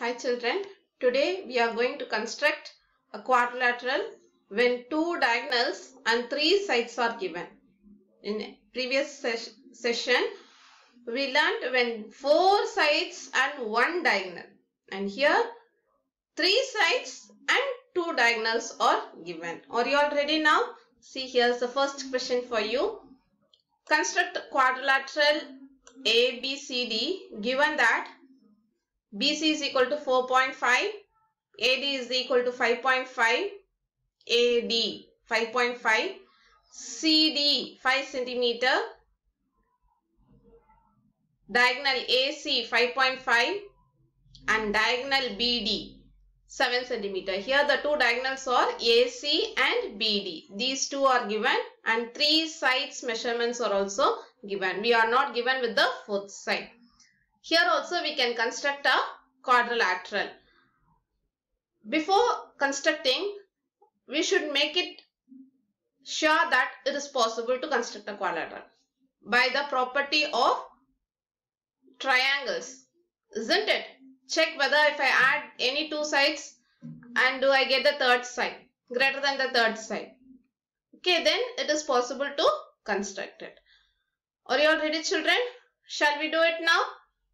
Hi children, today we are going to construct a quadrilateral when two diagonals and three sides are given. In previous session, we learned when four sides and one diagonal, and here three sides and two diagonals are given. Are you all ready now? See, here's the first question for you. Construct quadrilateral ABCD given that BC is equal to 4.5, AD is equal to 5.5, AD 5.5, CD 5 centimeter, diagonal AC 5.5 and diagonal BD 7 centimeter. Here the two diagonals are AC and BD. These two are given and three sides measurements are also given. We are not given with the fourth side. Here also we can construct a quadrilateral. Before constructing, we should make it sure that it is possible to construct a quadrilateral by the property of triangles, isn't it? Check whether if I add any two sides and do I get the third side greater than the third side. Okay, then it is possible to construct it. Are you all ready, children? Shall we do it now?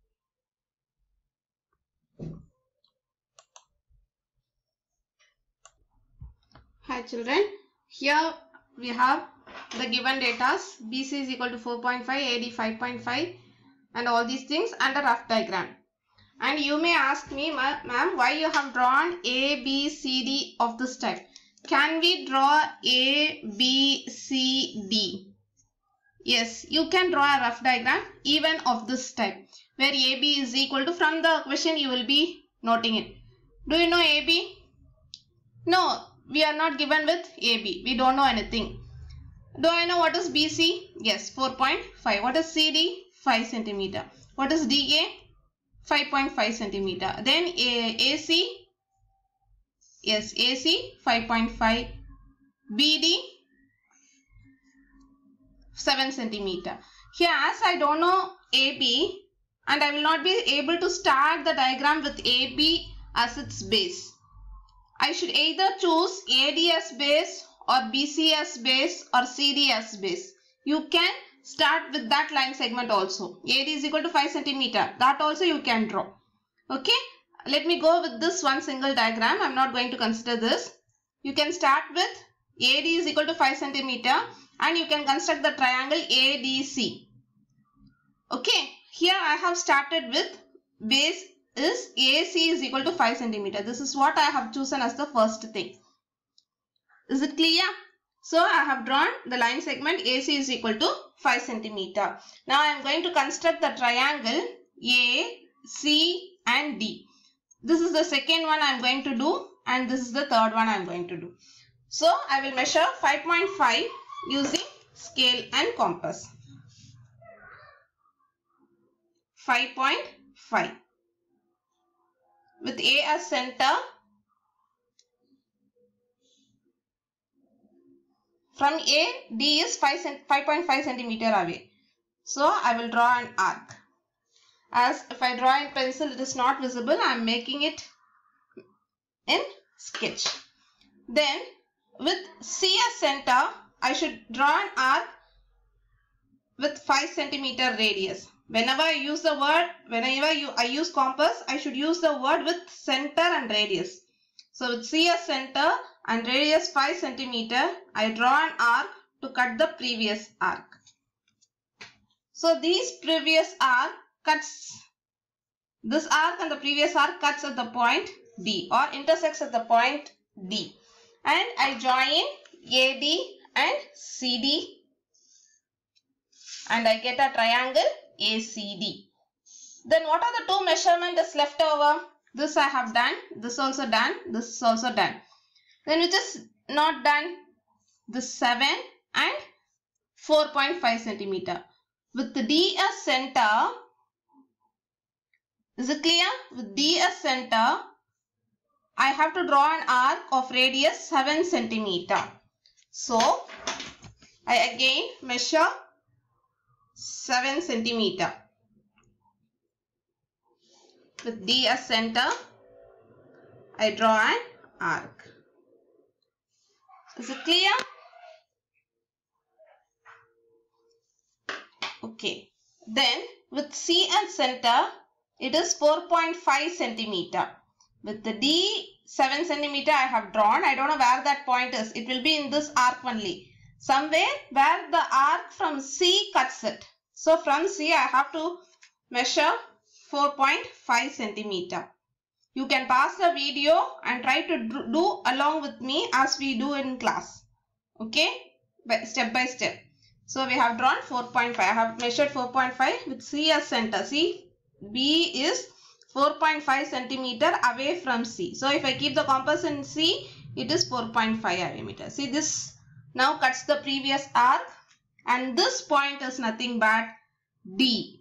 Hi children, here we have the given data. BC is equal to 4.5, AD 5.5 and all these things and a rough diagram. And you may ask me, ma'am, why you have drawn A, B, C, D of this type? Can we draw A, B, C, D? Yes, you can draw a rough diagram even of this type where AB is equal to, from the question you will be noting it. Do you know AB? No. We are not given with AB. We don't know anything. Do I know what is BC? Yes, 4.5. What is CD? 5 centimeter. What is DA? 5.5 centimeter. Then AC? Yes, AC 5.5. BD 7 centimeter. Here, as I don't know AB and I will not be able to start the diagram with AB as its base, I should either choose AD as base or BC as base or CD as base. You can start with that line segment also. AD is equal to 5 centimeter. That also you can draw. Okay. Let me go with this one single diagram. I am not going to consider this. You can start with AD is equal to 5 centimeter and you can construct the triangle ADC. Okay. Here I have started with base is AC is equal to 5 centimeter. This is what I have chosen as the first thing. Is it clear? So I have drawn the line segment AC is equal to 5 centimeter. Now I am going to construct the triangle A, C and D. This is the second one I am going to do and this is the third one I am going to do. So I will measure 5.5 using scale and compass. 5.5. With A as center, from A, D is 5.5 centimeter away. So I will draw an arc. As if I draw in pencil, it is not visible. I am making it in sketch. Then with C as center, I should draw an arc with 5 centimeter radius. Whenever I use the word, I use compass, I should use the word with center and radius. So with C as center and radius 5 centimeter, I draw an arc to cut the previous arc. So these previous arc cuts, this arc and the previous arc cuts at the point D or intersects at the point D. And I join AD and CD and I get a triangle ACD. Then what are the two measurements left over? This I have done, this also done, this is also done. Then which is not done? This 7 and 4.5 centimeter. With the D as center, is it clear? With D as center, I have to draw an arc of radius 7 centimeter. So I again measure 7 centimeter. with D as center I draw an arc. Is it clear? Okay. Then with C as center, it is 4.5 centimeter. With the D 7 centimeter I have drawn. I don't know where that point is. It will be in this arc only. Somewhere where the arc from C cuts it. So from C I have to measure 4.5 centimeter. You can pause the video and try to do along with me as we do in class. Okay? Step by step. So we have drawn 4.5. I have measured 4.5 with C as center. See, B is 4.5 centimeter away from C. So if I keep the compass in C, it is 4.5 millimeter. See, this now cuts the previous arc, and this point is nothing but B.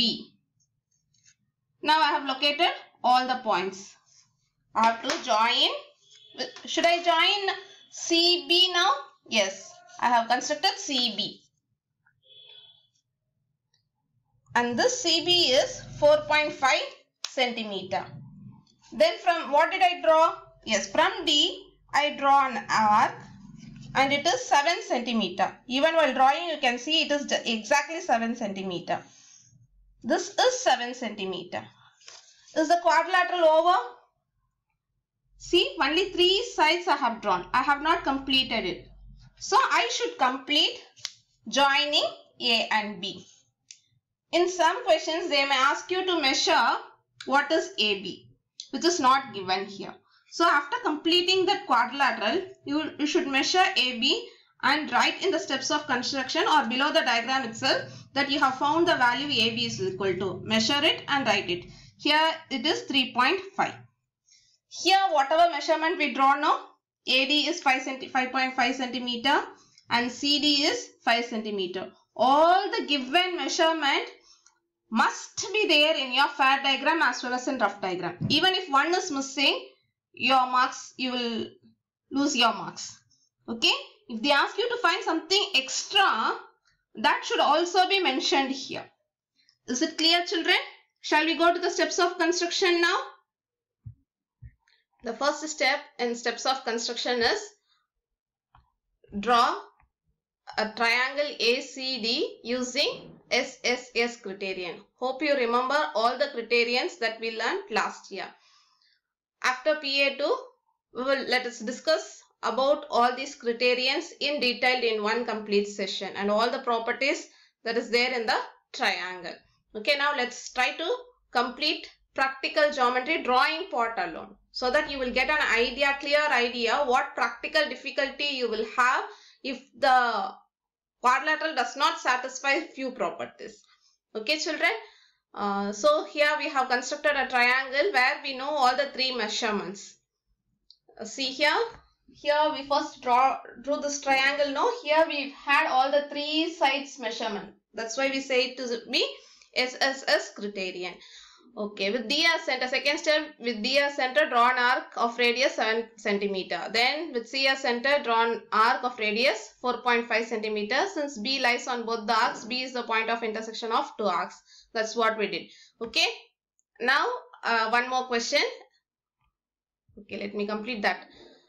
Now I have located all the points. I have to join. Should I join CB now? Yes, I have constructed CB. And this CB is 4.5 centimeter. Then from what did I draw? Yes, from D I draw an arc and it is 7 centimeter. Even while drawing you can see it is exactly 7 centimeter. This is 7 centimeter. Is the quadrilateral over? See, only 3 sides I have drawn. I have not completed it. So I should complete joining A and B. In some questions they may ask you to measure what is AB, which is not given here. So after completing that quadrilateral, you should measure AB and write in the steps of construction or below the diagram itself that you have found the value AB is equal to. Measure it and write it. Here it is 3.5. Here whatever measurement we draw now, AD is 5.5 centimeter and CD is 5 centimeter. All the given measurement must be there in your fair diagram as well as in rough diagram. Even if one is missing, your marks, you will lose your marks. Okay? If they ask you to find something extra, that should also be mentioned here. Is it clear, children? Shall we go to the steps of construction now? The first step in steps of construction is draw a triangle ACD using SSS criterion. Hope you remember all the criterions that we learned last year. After PA2, let us discuss about all these criterions in detail in one complete session and all the properties that is there in the triangle. Okay, now let's try to complete practical geometry drawing part alone so that you will get an idea, clear idea what practical difficulty you will have if the quadrilateral does not satisfy few properties. Okay, children. So here we have constructed a triangle where we know all the 3 measurements. See here we first drew this triangle. No, here we've had all the 3 sides measurement. That's why we say it to be SSS criterion. Okay, with D as center, second step, with D as center, draw an arc of radius 7 centimeter. Then with C as center, draw an arc of radius 4.5 centimeter. Since B lies on both the arcs, B is the point of intersection of 2 arcs. That's what we did. Okay, now one more question. Okay, let me complete that.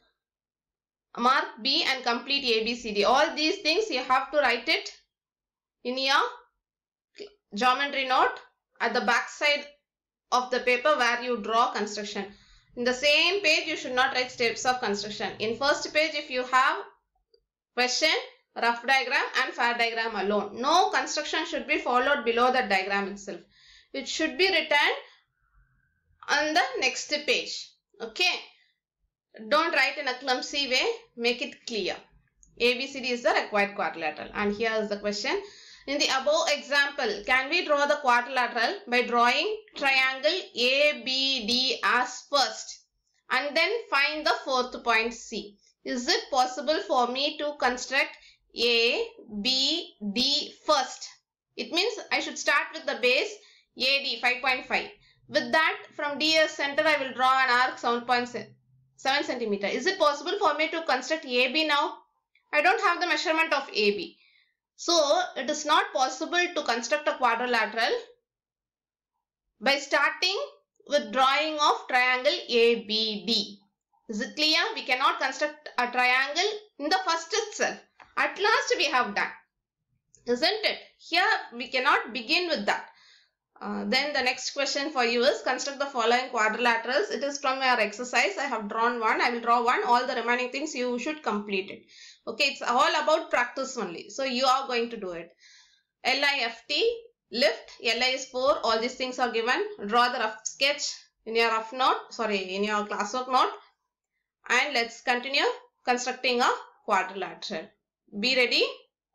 Mark B and complete ABCD. All these things you have to write it in your geometry note at the back side of the paper where you draw construction. In the same page you should not write steps of construction. In first page if you have question, rough diagram and fair diagram alone. No construction should be followed below the diagram itself. It should be written on the next page. Okay. Don't write in a clumsy way. Make it clear. ABCD is the required quadrilateral. And here is the question. In the above example, can we draw the quadrilateral by drawing triangle ABD as first and then find the 4th point C? Is it possible for me to construct ABD first? It means I should start with the base AD 5.5. With that, from D as center, I will draw an arc 7 centimeter. Is it possible for me to construct AB now? I don't have the measurement of AB. So, it is not possible to construct a quadrilateral by starting with drawing of triangle ABD. Is it clear? We cannot construct a triangle in the first itself. At last we have done. Isn't it? Here we cannot begin with that. Then the next question for you is construct the following quadrilaterals. It is from your exercise. I have drawn one. I will draw one. All the remaining things you should complete it. Okay, it's all about practice only. So you are going to do it. LIFT, lift, LI is 4. All these things are given. Draw the rough sketch in your rough note. In your classwork note. And let's continue constructing a quadrilateral. Be ready.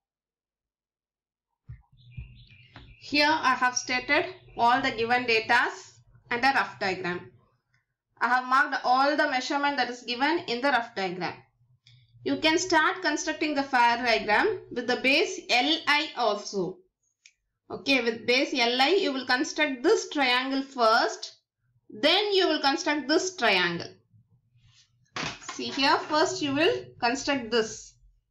Here I have stated all the given data and a rough diagram. I have marked all the measurement that is given in the rough diagram. You can start constructing the fire diagram with the base LI also. Okay, with base LI you will construct this triangle first. Then you will construct this triangle. See here, first you will construct this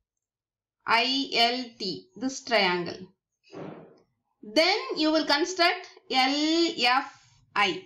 ILT, this triangle. Then you will construct LFI.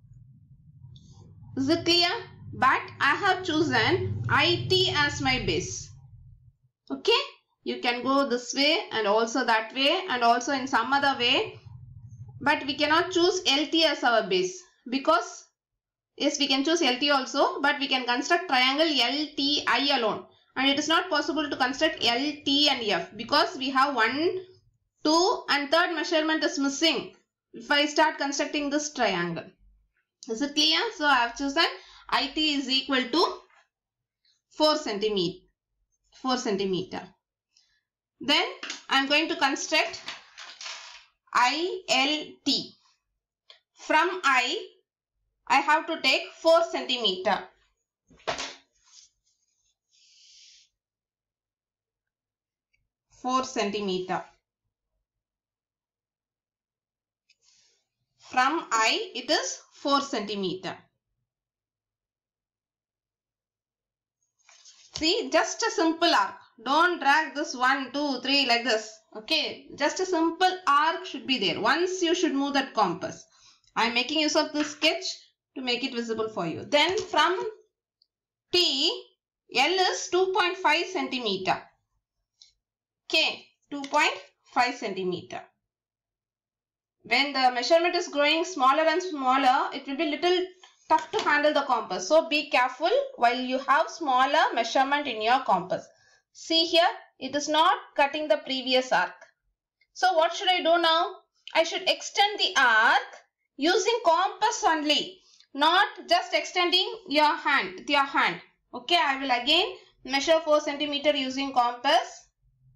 Is it clear? But I have chosen IT as my base. Okay? You can go this way and also that way and also in some other way. But we cannot choose LT as our base. Because, yes, we can choose LT also. But we can construct triangle LTI alone. And it is not possible to construct LT and F. Because we have 1, 2 and third measurement is missing if I start constructing this triangle. Is it clear? So I have chosen IT is equal to 4 centimeter. Then I am going to construct ILT. From I have to take 4 centimeter. From I, it is 4 centimeter. See, just a simple arc. Don't drag this 1, 2, 3 like this. Okay, just a simple arc should be there. Once you should move that compass. I am making use of this sketch to make it visible for you. Then from T, L is 2.5 centimeter. Okay, 2.5 centimeter. When the measurement is growing smaller and smaller, it will be little tough to handle the compass. So be careful while you have smaller measurement in your compass. See here, it is not cutting the previous arc. So what should I do now? I should extend the arc using compass only. Not just extending your hand with your hand. Okay, I will again measure 4 centimeter using compass.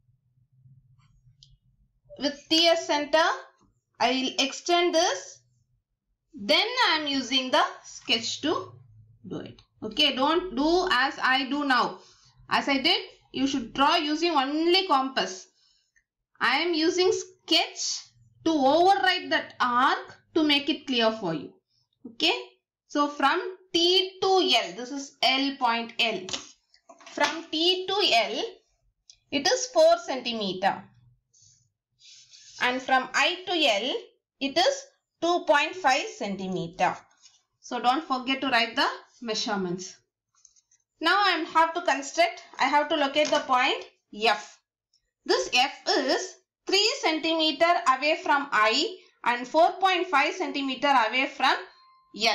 With TS center, I will extend this. Then I am using the sketch to do it. Okay, don't do as I do now. As I did, you should draw using only compass. I am using sketch to override that arc to make it clear for you. Okay, so from T to L, this is L point L. From T to L, it is 4 centimeter. And from I to L, it is 2.5 centimeter. So don't forget to write the measurements. Now I have to locate the point F. This F is 3 centimeter away from I and 4.5 centimeter away from L.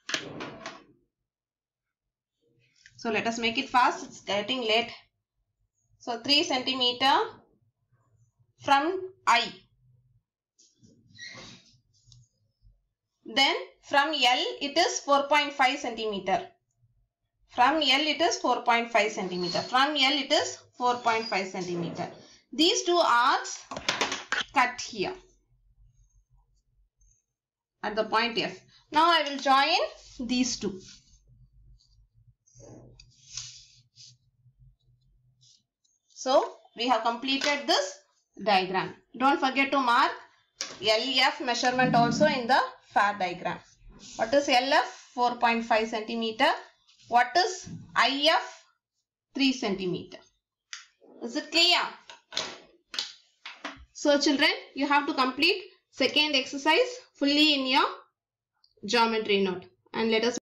So let us make it fast. It's getting late. So 3 centimeter from I. Then from L it is 4.5 centimeter. From L it is 4.5 centimeter. From L it is 4.5 centimeter. These two arcs cut here at the point F. Now I will join these two. So we have completed this diagram. Don't forget to mark LF measurement also in the FAR diagram. What is LF? 4.5 centimeter. What is IF? 3 centimeter. Is it clear? So children, you have to complete second exercise fully in your geometry note and let us